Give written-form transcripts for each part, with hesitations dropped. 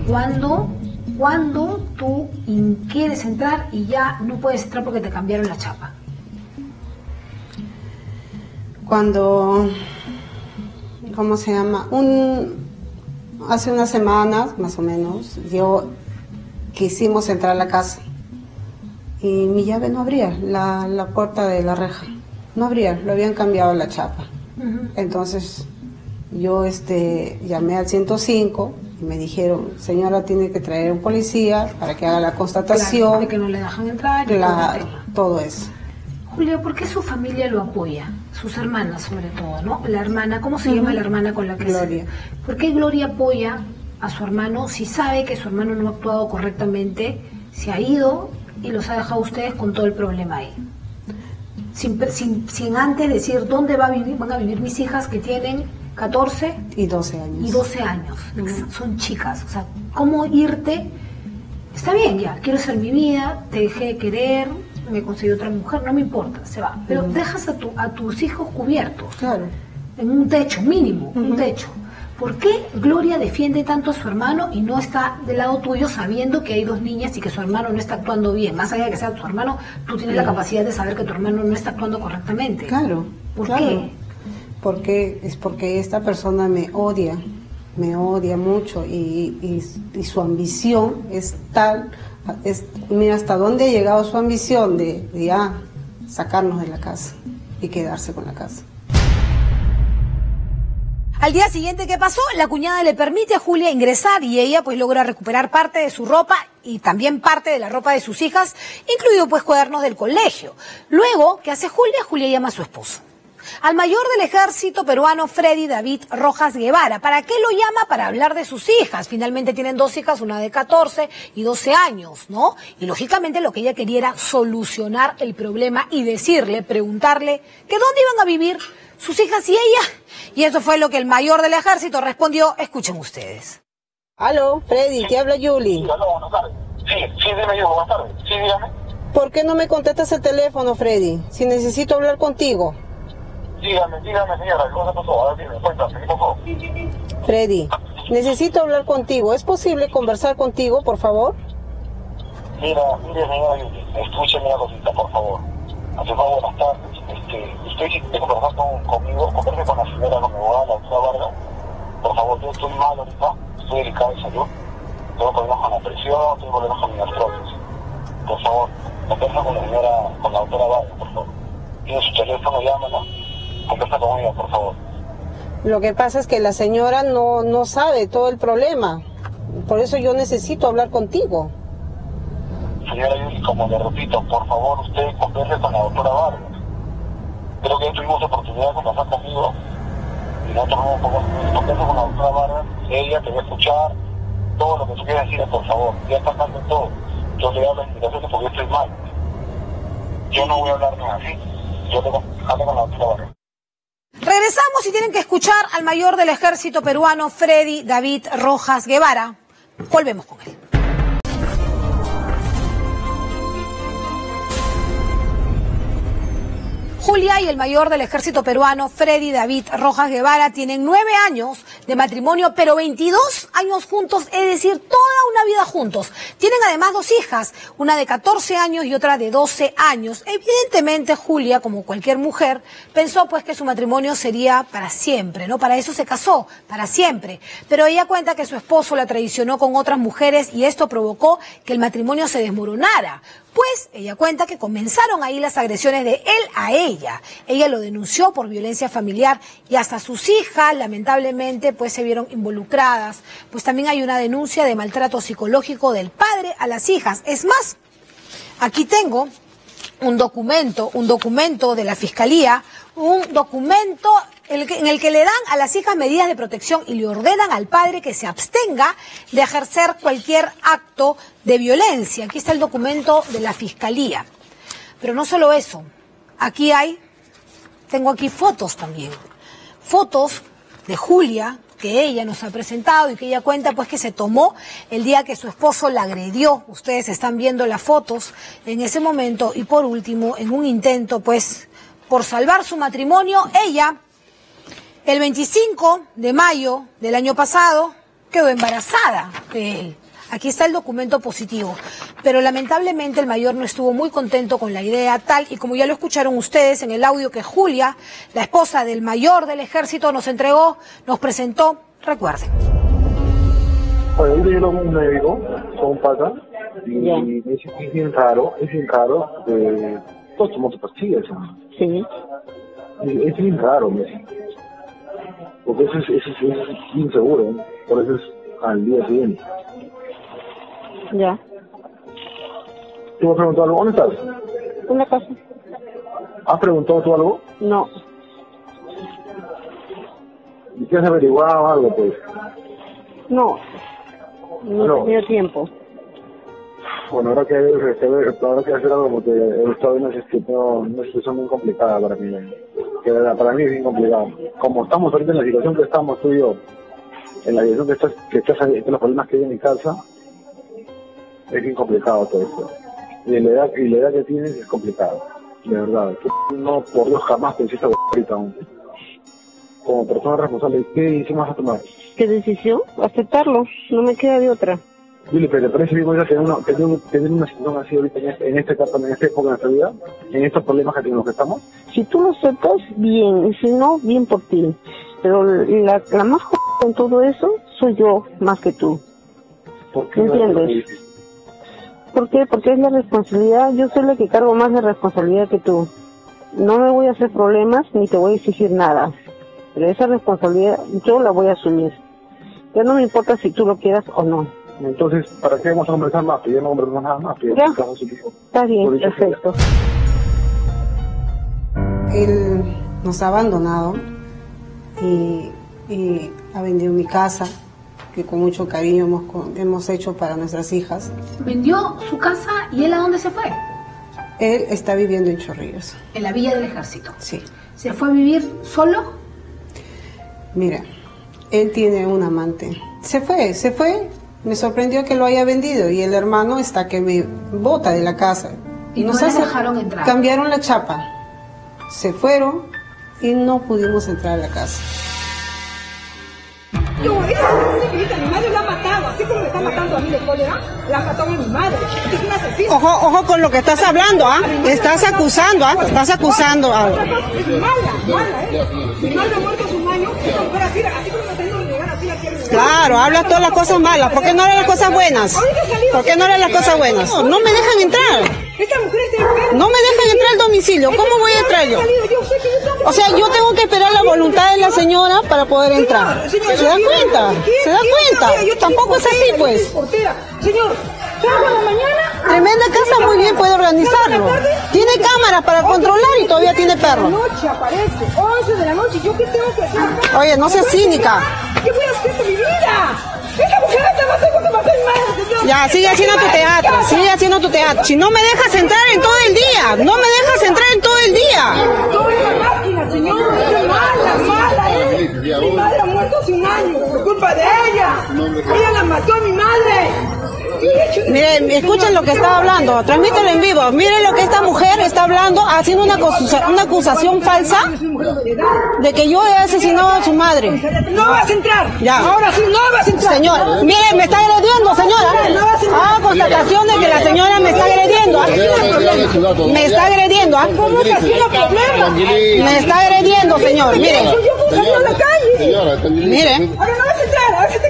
¿Cuándo tú quieres entrar y ya no puedes entrar porque te cambiaron la chapa? Cuando, ¿cómo se llama? Hace unas semanas, más o menos, yo quisimos entrar a la casa y mi llave no abría, la puerta de la reja, no abría, lo habían cambiado la chapa. Entonces yo llamé al 105 y me dijeron, señora, tiene que traer un policía para que haga la constatación. Claro, de que no le dejan entrar. Claro, todo eso. Julia, ¿por qué su familia lo apoya? Sus hermanas sobre todo, ¿no? La hermana, ¿cómo se llama la hermana con la que Gloria. ¿Por qué Gloria apoya a su hermano si sabe que su hermano no ha actuado correctamente, se ha ido y los ha dejado a ustedes con todo el problema ahí? Sin antes decir dónde van a vivir mis hijas que tienen 14 y 12 años. Y 12 años. Son chicas. O sea, ¿cómo irte? Está bien, ya, quiero hacer mi vida, te dejé de querer, me conseguí otra mujer, no me importa, se va. Pero dejas a tus hijos cubiertos. Claro. En un techo mínimo, un techo. ¿Por qué Gloria defiende tanto a su hermano y no está del lado tuyo sabiendo que hay dos niñas y que su hermano no está actuando bien? Más allá de que sea tu hermano, tú tienes la capacidad de saber que tu hermano no está actuando correctamente. Claro. ¿Por qué? Porque esta persona me odia mucho y su ambición es tal, mira hasta dónde ha llegado su ambición de ya sacarnos de la casa y quedarse con la casa. Al día siguiente, ¿qué pasó? La cuñada le permite a Julia ingresar y ella pues logra recuperar parte de su ropa y también parte de la ropa de sus hijas, incluido pues cuadernos del colegio. Luego, ¿qué hace Julia? Julia llama a su esposo, al mayor del ejército peruano Freddy David Rojas Guevara. ¿Para qué lo llama? Para hablar de sus hijas. Finalmente tienen dos hijas, una de 14 y 12 años, ¿no? Y lógicamente lo que ella quería era solucionar el problema y decirle, preguntarle que dónde iban a vivir sus hijas y ella. Y eso fue lo que el mayor del ejército respondió. Escuchen ustedes. Aló, Freddy, te habla Yuli. Sí, aló, buenas tardes. Sí, dime yo, buenas tardes. Sí, dígame. ¿Por qué no me contestas el teléfono, Freddy? Si necesito hablar contigo. Dígame, señora, ¿qué pasó? A ver, dime, cuéntame, ¿qué pasó? Freddy, necesito hablar contigo. ¿Es posible conversar contigo, por favor? Mire, señora Yuli, escúcheme una cosita, por favor. Hace favor, buenas tardes. Usted si quiere conversar conmigo, converse con la señora, con mi abogada, la doctora Vargas. Por favor, yo estoy mal ahorita, estoy delicado de salud. Tengo problemas con la presión, tengo problemas con mi artrosis. Por favor, conversa con la señora, con la doctora Vargas, por favor. Tiene su teléfono, llámala. Conversa con ella, por favor. Lo que pasa es que la señora no sabe todo el problema. Por eso yo necesito hablar contigo. Señora Yuli, como le repito, por favor, usted converse con la doctora Vargas. Creo que ya tuvimos oportunidad de conversar conmigo y nosotros no conversa con la doctora Vargas. Ella te va a escuchar todo lo que tú quieras decir, por favor. Ya está mal de todo. Yo le doy las indicaciones porque estoy mal. Yo no voy a hablar nada así. Yo tengo que hablar con la doctora Vargas. Regresamos y tienen que escuchar al mayor del ejército peruano, Freddy David Rojas Guevara. Volvemos con él. Julia y el mayor del ejército peruano, Freddy David Rojas Guevara, tienen 9 años de matrimonio, pero 22 años juntos, es decir, toda una vida juntos. Tienen además 2 hijas, una de 14 años y otra de 12 años. Evidentemente, Julia, como cualquier mujer, pensó pues que su matrimonio sería para siempre, ¿no? Para eso se casó, para siempre. Pero ella cuenta que su esposo la traicionó con otras mujeres y esto provocó que el matrimonio se desmoronara. Pues ella cuenta que comenzaron ahí las agresiones de él a ella. Ella lo denunció por violencia familiar y hasta sus hijas, lamentablemente, pues se vieron involucradas. Pues también hay una denuncia de maltrato psicológico del padre a las hijas. Es más, aquí tengo un documento de la Fiscalía, un documento en el que le dan a las hijas medidas de protección y le ordenan al padre que se abstenga de ejercer cualquier acto de violencia. Aquí está el documento de la Fiscalía. Pero no solo eso, tengo aquí fotos también. Fotos de Julia, que ella nos ha presentado y que ella cuenta pues que se tomó el día que su esposo la agredió. Ustedes están viendo las fotos en ese momento y por último, en un intento pues por salvar su matrimonio, ella, el 25 de mayo del año pasado, quedó embarazada de él. Aquí está el documento positivo. Pero lamentablemente el mayor no estuvo muy contento con la idea, tal y como ya lo escucharon ustedes en el audio que Julia, la esposa del mayor del ejército, nos entregó, nos presentó. Recuerden. Oye, yo llego con un médico, con un pata, y me dice que es bien raro, todos somos pastillas, ¿no? Sí. Es bien raro, me dice. Porque eso es inseguro, ¿no? Por eso es al día siguiente. Ya. ¿Tú me has preguntado algo? ¿Dónde estás? ¿Una casa? ¿Has preguntado tú algo? No. ¿Y qué has averiguado algo, pues? No. No he tenido tiempo. Bueno, ahora que hacer algo porque he estado en una situación muy complicada para mí. Que para mí es bien complicado. Como estamos ahorita en la situación que estamos tú y yo, en la situación que estás ahí, en los problemas que hay en mi casa, es bien complicado todo esto. Y la edad que tienes es complicado, de verdad. No, por Dios, jamás pensé esta ahorita aún. Como persona responsable, ¿qué decisión vas a tomar? ¿Qué decisión? Aceptarlo. No me queda de otra. Billy, ¿pero te parece bien tener una situación así ahorita en esta etapa, en esta época de nuestra vida? ¿En estos problemas que tenemos que estamos? Si tú lo aceptas, bien. Y si no, bien por ti. Pero la más en todo eso soy yo, más que tú. ¿Por qué? ¿Entiendes? ¿Por qué? Porque es la responsabilidad. Yo soy la que cargo más de responsabilidad que tú. No me voy a hacer problemas ni te voy a exigir nada. Pero esa responsabilidad yo la voy a asumir. Ya no me importa si tú lo quieras o no. Entonces, ¿para qué vamos a conversar más? Que ya no conversamos nada más. Ya, está bien, perfecto. Él nos ha abandonado y ha vendido mi casa, que con mucho cariño hemos hecho para nuestras hijas. Vendió su casa y él ¿a dónde se fue? Él está viviendo en Chorrillos. En la Villa del Ejército. Sí. ¿Se fue a vivir solo? Mira, él tiene un amante. Se fue. Me sorprendió que lo haya vendido y el hermano está que me bota de la casa. Y no les dejaron entrar. Cambiaron la chapa. Se fueron y no pudimos entrar a la casa. Mi madre la ha matado, así como me está matando a mí de cólera, la mató a mi madre. Es una asesina. Ojo con lo que estás hablando, ¿ah? Estás acusando, ¿ah? Estás acusando. Es mala, Mi madre ha muerto hace un año, pero así como me tengo que llegar así aquí. Claro, hablas todas las cosas malas. ¿Por qué no hablas las cosas buenas? ¿Por qué no hablas las cosas buenas? No me dejan entrar. Esta mujer está enferma. No me dejan entrar al domicilio. ¿Cómo voy a entrar yo? O sea, yo tengo que esperar la voluntad de la señora para poder entrar. ¿Se da cuenta? ¿Se da cuenta? Tampoco es así, pues. Señor, salgo a la mañana. Tremenda casa, muy bien puede organizarlo. Tiene cámaras para controlar y todavía tiene perro. Noche aparece, 11 de la noche. ¿Yo qué tengo que hacer acá? Oye, no seas cínica. ¿Qué voy a hacer con mi vida? Esta mujer está más lejos que mató a mi madre, señor. Ya, sigue haciendo tu teatro. Si no me dejas entrar en todo el día. No me dejas entrar en todo el día. No es la máquina, señor. Es mala. Mi madre ha muerto hace un año por culpa de ella. Ella la mató a mi madre. Miren, escuchen lo que está hablando, transmítelo en vivo. Miren lo que esta mujer está hablando, haciendo una acusación falsa de que yo he asesinado a su madre. No vas a entrar. Ya. Ahora sí, no vas a entrar. Señor, miren, me está agrediendo, señora. Haga constatación de que la señora me está agrediendo. Me está agrediendo. ¿Cómo te hacía el problema? Me está agrediendo, señor. Miren. Yo salí a la calle. Miren. Ahora no vas a entrar. Ahora sí te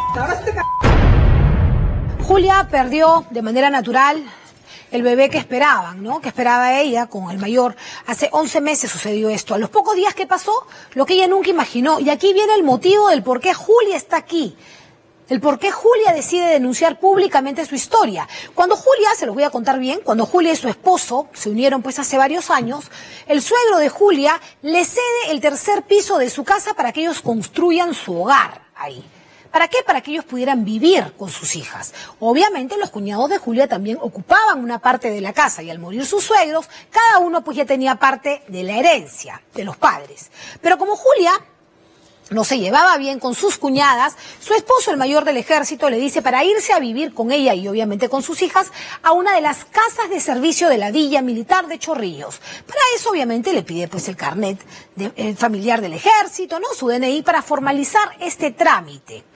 Julia perdió de manera natural el bebé que esperaban, ¿no? Que esperaba ella con el mayor. Hace 11 meses sucedió esto. A los pocos días que pasó, lo que ella nunca imaginó. Y aquí viene el motivo del por qué Julia está aquí. El por qué Julia decide denunciar públicamente su historia. Cuando Julia, se los voy a contar bien, cuando Julia y su esposo se unieron pues hace varios años, el suegro de Julia le cede el tercer piso de su casa para que ellos construyan su hogar ahí. ¿Para qué? Para que ellos pudieran vivir con sus hijas. Obviamente los cuñados de Julia también ocupaban una parte de la casa y al morir sus suegros, cada uno pues ya tenía parte de la herencia de los padres. Pero como Julia no se llevaba bien con sus cuñadas, su esposo, el mayor del ejército, le dice para irse a vivir con ella y obviamente con sus hijas a una de las casas de servicio de la Villa Militar de Chorrillos. Para eso obviamente le pide pues el carnet familiar del ejército, ¿no? Su DNI para formalizar este trámite.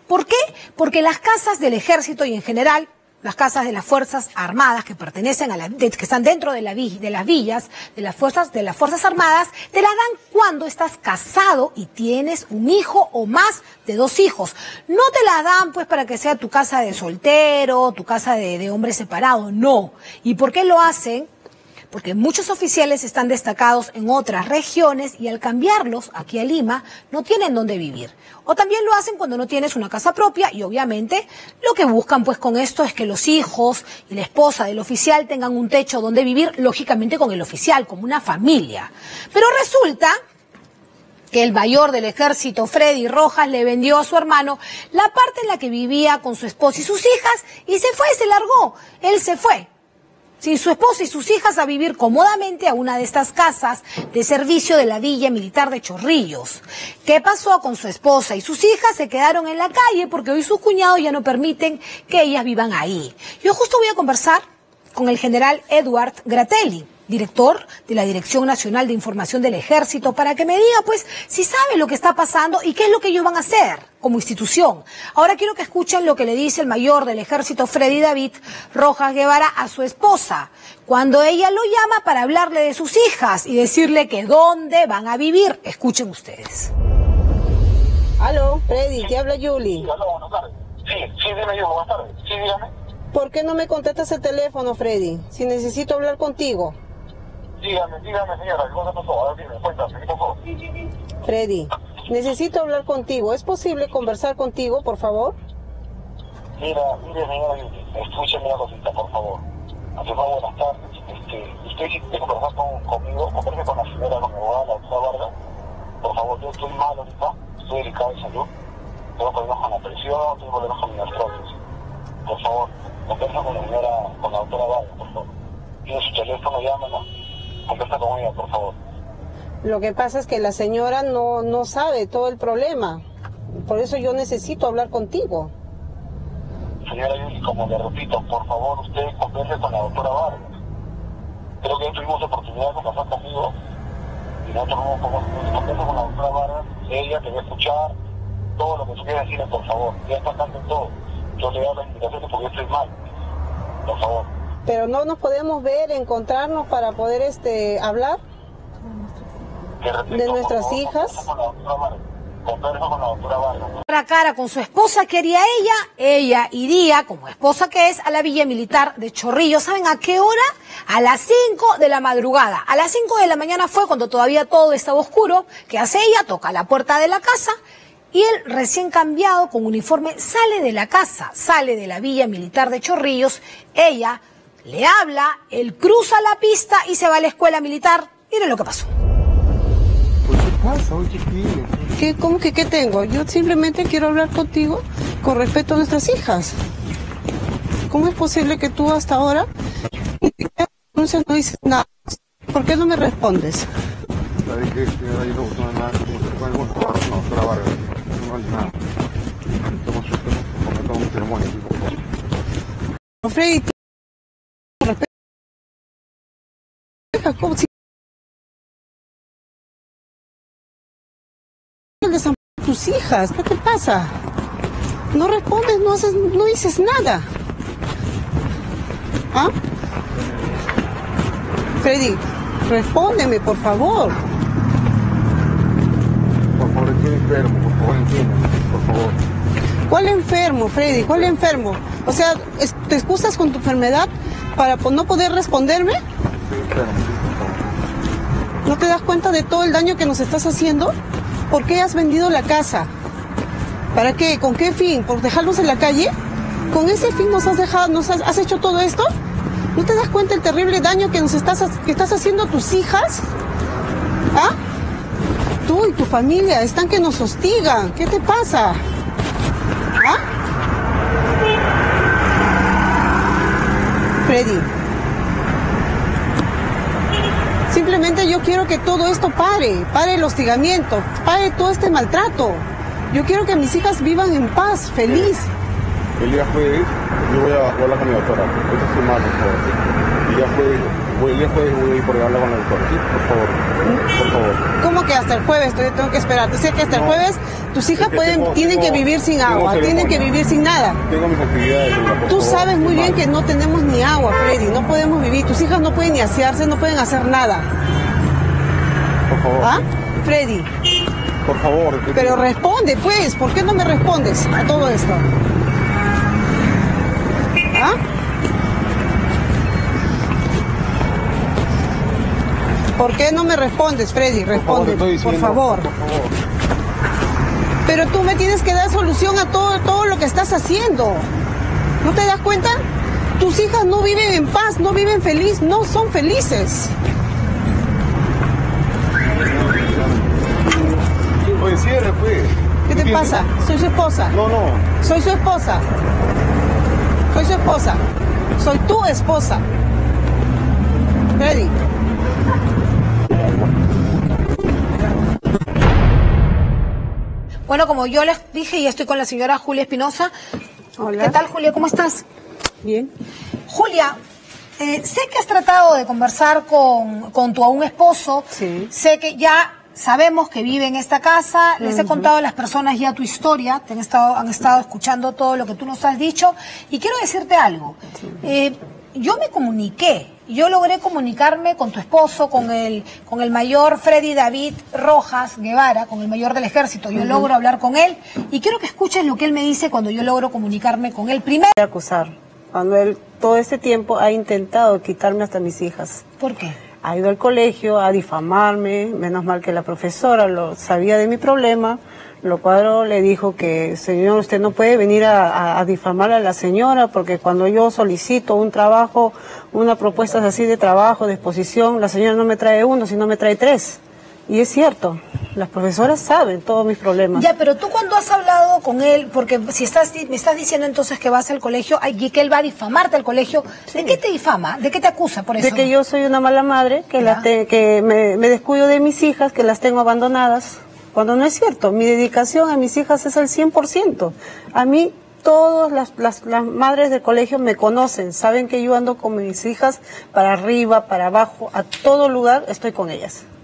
¿Por qué? Porque las casas del ejército y en general las casas de las Fuerzas Armadas que pertenecen que están dentro de las villas de las Fuerzas Armadas, te las dan cuando estás casado y tienes un hijo o más de 2 hijos. No te la dan pues para que sea tu casa de soltero, tu casa de hombre separado, no. ¿Y por qué lo hacen? Porque muchos oficiales están destacados en otras regiones y al cambiarlos aquí a Lima no tienen dónde vivir. O también lo hacen cuando no tienes una casa propia y obviamente lo que buscan pues con esto es que los hijos y la esposa del oficial tengan un techo donde vivir, lógicamente con el oficial, como una familia. Pero resulta que el mayor del ejército, Freddy Rojas, le vendió a su hermano la parte en la que vivía con su esposa y sus hijas y se largó. Él se fue sin su esposa y sus hijas a vivir cómodamente a una de estas casas de servicio de la Villa Militar de Chorrillos. ¿Qué pasó con su esposa y sus hijas? Se quedaron en la calle porque hoy sus cuñados ya no permiten que ellas vivan ahí. Yo justo voy a conversar con el general Edward Gratelli, director de la Dirección Nacional de Información del Ejército, para que me diga, pues, si sabe lo que está pasando y qué es lo que ellos van a hacer como institución. Ahora quiero que escuchen lo que le dice el mayor del Ejército, Freddy David Rojas Guevara, a su esposa, cuando ella lo llama para hablarle de sus hijas y decirle que dónde van a vivir. Escuchen ustedes. Aló, Freddy, te habla Yuli. Sí, aló, buenas tardes. Sí, dime yo, buenas tardes. Sí, dígame. ¿Por qué no me contestas el teléfono, Freddy? Si necesito hablar contigo. Dígame, señora, ¿qué cosa pasó? A ver, dime, cuéntame, ¿qué pasó? Freddy, necesito hablar contigo. ¿Es posible conversar contigo, por favor? Mire, señora, escúcheme una cosita, por favor. Ante todo, buenas tardes. Usted si quiere conversar conmigo, converse con la señora, con mi abogada, la doctora Vargas. Por favor, yo estoy mal ahorita, estoy delicado de salud. Tengo problemas con la presión, tengo problemas con mi artrosis. Por favor, conversa con la señora, con la doctora Vargas, por favor. Tiene su teléfono, llámala. Conversa con ella, por favor. Lo que pasa es que la señora no sabe todo el problema. Por eso yo necesito hablar contigo. Señora Yuli, como le repito, por favor, usted converse con la doctora Vargas. Creo que ya tuvimos oportunidad de conversar conmigo y nosotros no conversar con la doctora Vargas. Ella te va a escuchar todo lo que tú quieras decirle, por favor. Ya está dando todo. Yo le doy las indicaciones porque yo estoy mal. Por favor. Pero no nos podemos ver, encontrarnos para poder hablar de nuestras hijas. Conversa con la doctora Vargas. Cara a cara con su esposa, ¿qué haría ella? Ella iría, como esposa que es, a la Villa Militar de Chorrillos. ¿Saben a qué hora? A las 5 de la madrugada. A las 5 de la mañana fue cuando todavía todo estaba oscuro. ¿Qué hace ella? Toca la puerta de la casa y él, recién cambiado, con uniforme, sale de la casa, sale de la Villa Militar de Chorrillos. Ella le habla, él cruza la pista y se va a la escuela militar. Miren lo que pasó. ¿Qué pasa, oye, chiquillo? ¿Cómo que qué tengo? Yo simplemente quiero hablar contigo con respecto a nuestras hijas. ¿Cómo es posible que tú hasta ahora no dices nada? ¿Por qué no me respondes? ¿Sabes qué? Ahí no nada, como se puede doctora Vargas. No hay nada. Estamos un ceremonia, por favor. Freddy, ¿cómo si tus hijas? ¿Qué te pasa? No respondes, no dices nada. ¿Ah? Freddy, respóndeme, por favor. Por favor, estoy enfermo, por favor, entiéndeme, por favor. ¿Cuál enfermo, Freddy? ¿Cuál enfermo? O sea, ¿te excusas con tu enfermedad para no poder responderme? Estoy enfermo, por favor. ¿No te das cuenta de todo el daño que nos estás haciendo? ¿Por qué has vendido la casa? ¿Para qué? ¿Con qué fin? ¿Por dejarnos en la calle? ¿Con ese fin nos has hecho todo esto? ¿No te das cuenta el terrible daño que estás haciendo a tus hijas? ¿Ah? Tú y tu familia están que nos hostigan. ¿Qué te pasa? ¿Ah? Freddy. Simplemente yo quiero que todo esto pare el hostigamiento, pare todo este maltrato. Yo quiero que mis hijas vivan en paz, feliz. El día jueves, yo voy a hablar con mi doctora. Esto es mal, por favor. El día jueves el día jueves voy a ir por hablar con la doctora, ¿sí? Por favor, por favor. ¿Cómo que hasta el jueves? Yo tengo que esperar. Sé que hasta el jueves tus hijas tienen que vivir sin agua, tienen que vivir sin nada. Tengo mis actividades. Tú sabes muy bien que no tenemos ni agua, Freddy, no podemos vivir. Tus hijas no pueden ni asearse, no pueden hacer nada. Por favor. ¿Ah? Freddy. Por favor. Pero responde, pues. ¿Por qué no me respondes a todo esto? ¿Ah? ¿Por qué no me respondes, Freddy? Responde, por favor. Pero tú me tienes que dar solución a todo lo que estás haciendo. ¿No te das cuenta? Tus hijas no viven en paz, no viven feliz, no son felices. Oye, cierre, pues. ¿Qué te pasa? Soy su esposa. No. Soy su esposa. Soy su esposa. Soy tu esposa. Freddy. Bueno, como yo les dije, ya estoy con la señora Julia Espinosa. Hola. ¿Qué tal, Julia? ¿Cómo estás? Bien. Julia, sé que has tratado de conversar con tu aún esposo. Sí. Sé que ya sabemos que vive en esta casa. Les he contado a las personas ya tu historia. Han estado escuchando todo lo que tú nos has dicho. Y quiero decirte algo. Sí. Yo me comuniqué. Yo logré comunicarme con tu esposo, con el mayor Freddy David Rojas Guevara, con el mayor del ejército. Yo logro hablar con él y quiero que escuches lo que él me dice cuando yo logro comunicarme con él primero. Acusar, cuando él todo este tiempo ha intentado quitarme hasta mis hijas. ¿Por qué? Ha ido al colegio a difamarme, menos mal que la profesora lo sabía de mi problema, lo cual le dijo que, señor, usted no puede venir a difamar a la señora porque cuando yo solicito un trabajo, una propuesta así de trabajo, de exposición, la señora no me trae uno, sino me trae 3. Y es cierto, las profesoras saben todos mis problemas. Ya, pero tú cuando has hablado con él, porque si me estás diciendo entonces que vas al colegio y que él va a difamarte al colegio, sí. ¿De qué te difama? ¿De qué te acusa por eso? De que yo soy una mala madre, que me descuido de mis hijas, que las tengo abandonadas. Cuando no es cierto, mi dedicación a mis hijas es al 100%. A mí todas las madres del colegio me conocen, saben que yo ando con mis hijas para arriba, para abajo, a todo lugar estoy con ellas.